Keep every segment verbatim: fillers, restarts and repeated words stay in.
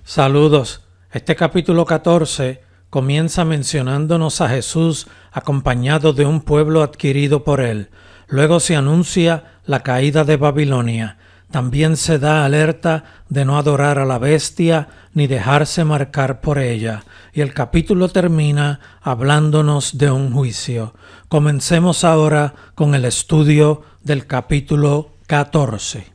Saludos. Este capítulo catorce comienza mencionándonos a Jesús acompañado de un pueblo adquirido por él. Luego se anuncia la caída de Babilonia. También se da alerta de no adorar a la bestia ni dejarse marcar por ella. Y el capítulo termina hablándonos de un juicio. Comencemos ahora con el estudio del capítulo catorce.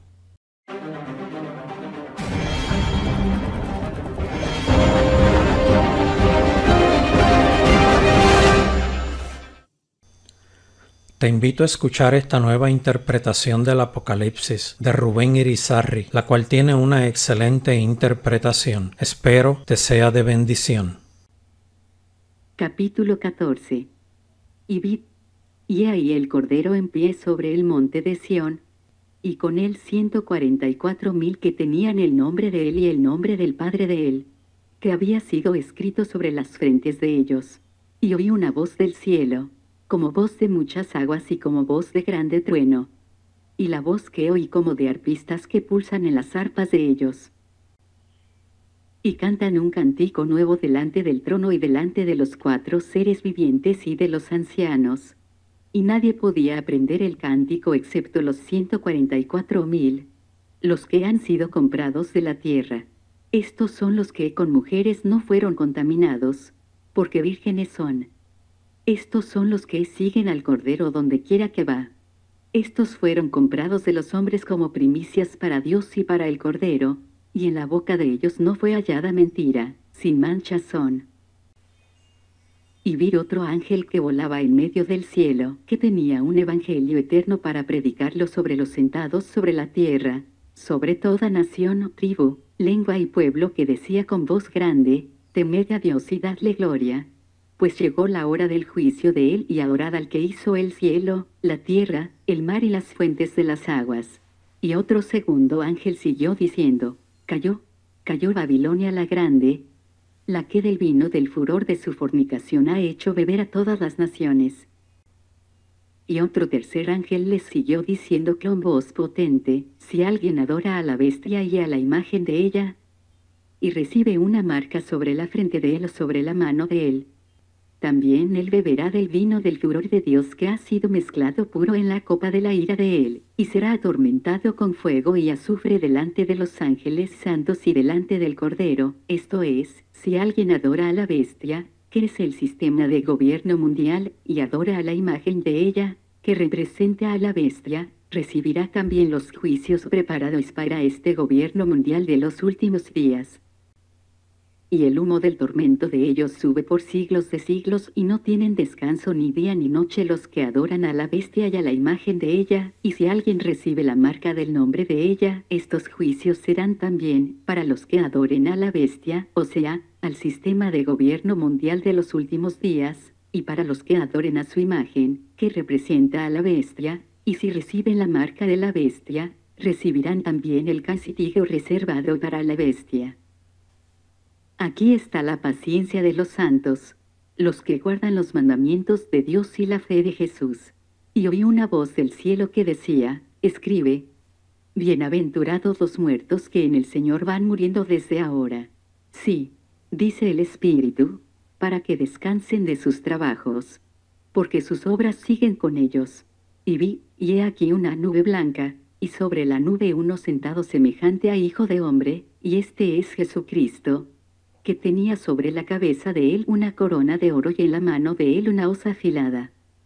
Te invito a escuchar esta nueva interpretación del Apocalipsis de Rubén Irizarry, la cual tiene una excelente interpretación. Espero te sea de bendición. Capítulo catorce. Y vi, y ahí el Cordero en pie sobre el monte de Sión, y con él ciento cuarenta y cuatro mil que tenían el nombre de él y el nombre del Padre de él, que había sido escrito sobre las frentes de ellos. Y oí una voz del cielo, como voz de muchas aguas y como voz de grande trueno. Y la voz que oí como de arpistas que pulsan en las arpas de ellos. Y cantan un cántico nuevo delante del trono y delante de los cuatro seres vivientes y de los ancianos. Y nadie podía aprender el cántico excepto los ciento cuarenta y cuatro mil, los que han sido comprados de la tierra. Estos son los que con mujeres no fueron contaminados, porque vírgenes son. Estos son los que siguen al Cordero donde quiera que va. Estos fueron comprados de los hombres como primicias para Dios y para el Cordero, y en la boca de ellos no fue hallada mentira, sin mancha son. Y vi otro ángel que volaba en medio del cielo, que tenía un evangelio eterno para predicarlo sobre los sentados sobre la tierra, sobre toda nación, tribu, lengua y pueblo, que decía con voz grande: temed a Dios y dadle gloria, pues llegó la hora del juicio de él, y adorad al que hizo el cielo, la tierra, el mar y las fuentes de las aguas. Y otro segundo ángel siguió diciendo: cayó, cayó Babilonia la grande, la que del vino del furor de su fornicación ha hecho beber a todas las naciones. Y otro tercer ángel les siguió diciendo con voz potente: si alguien adora a la bestia y a la imagen de ella, y recibe una marca sobre la frente de él o sobre la mano de él, también él beberá del vino del furor de Dios, que ha sido mezclado puro en la copa de la ira de él, y será atormentado con fuego y azufre delante de los ángeles santos y delante del Cordero. Esto es, si alguien adora a la bestia, que es el sistema de gobierno mundial, y adora a la imagen de ella, que representa a la bestia, recibirá también los juicios preparados para este gobierno mundial de los últimos días. Y el humo del tormento de ellos sube por siglos de siglos, y no tienen descanso ni día ni noche los que adoran a la bestia y a la imagen de ella. Y si alguien recibe la marca del nombre de ella, estos juicios serán también para los que adoren a la bestia, o sea, al sistema de gobierno mundial de los últimos días, y para los que adoren a su imagen, que representa a la bestia. Y si reciben la marca de la bestia, recibirán también el castigo reservado para la bestia. Aquí está la paciencia de los santos, los que guardan los mandamientos de Dios y la fe de Jesús. Y oí una voz del cielo que decía: escribe, bienaventurados los muertos que en el Señor van muriendo desde ahora. Sí, dice el Espíritu, para que descansen de sus trabajos, porque sus obras siguen con ellos. Y vi, y he aquí una nube blanca, y sobre la nube uno sentado semejante a hijo de hombre, y este es Jesucristo, que tenía sobre la cabeza de él una corona de oro y en la mano de él una hoz afilada.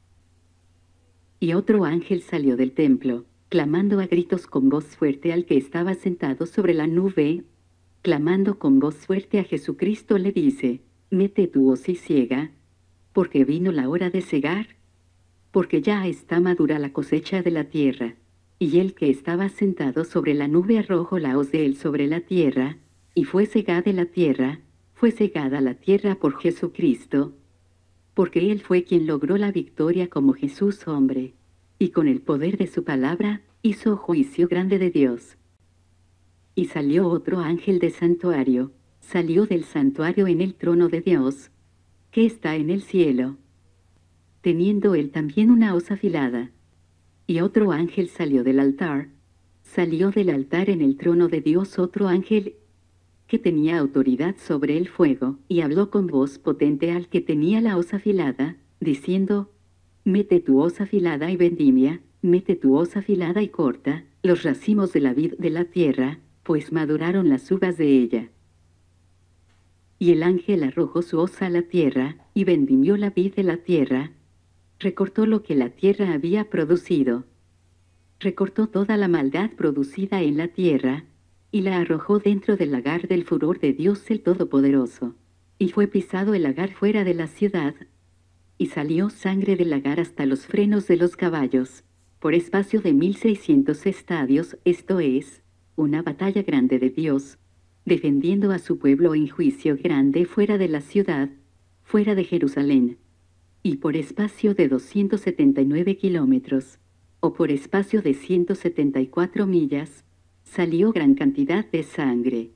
Y otro ángel salió del templo, clamando a gritos con voz fuerte al que estaba sentado sobre la nube, clamando con voz fuerte a Jesucristo, le dice: mete tu hoz y ciega, porque vino la hora de cegar, porque ya está madura la cosecha de la tierra. Y el que estaba sentado sobre la nube arrojó la hoz de él sobre la tierra, y fue cegada la tierra, fue cegada la tierra por Jesucristo, porque él fue quien logró la victoria como Jesús hombre, y con el poder de su palabra, hizo juicio grande de Dios. Y salió otro ángel del santuario, salió del santuario en el trono de Dios, que está en el cielo, teniendo él también una hoz afilada. Y otro ángel salió del altar, salió del altar en el trono de Dios otro ángel, que tenía autoridad sobre el fuego, y habló con voz potente al que tenía la hoz afilada, diciendo: Mete tu hoz afilada y vendimia, mete tu hoz afilada y corta los racimos de la vid de la tierra, pues maduraron las uvas de ella. Y el ángel arrojó su hoz a la tierra, y vendimió la vid de la tierra, recortó lo que la tierra había producido, recortó toda la maldad producida en la tierra, y la arrojó dentro del lagar del furor de Dios el Todopoderoso. Y fue pisado el lagar fuera de la ciudad, y salió sangre del lagar hasta los frenos de los caballos, por espacio de mil seiscientos estadios, esto es, una batalla grande de Dios, defendiendo a su pueblo en juicio grande fuera de la ciudad, fuera de Jerusalén, y por espacio de doscientos setenta y nueve kilómetros, o por espacio de ciento setenta y cuatro millas, salió gran cantidad de sangre.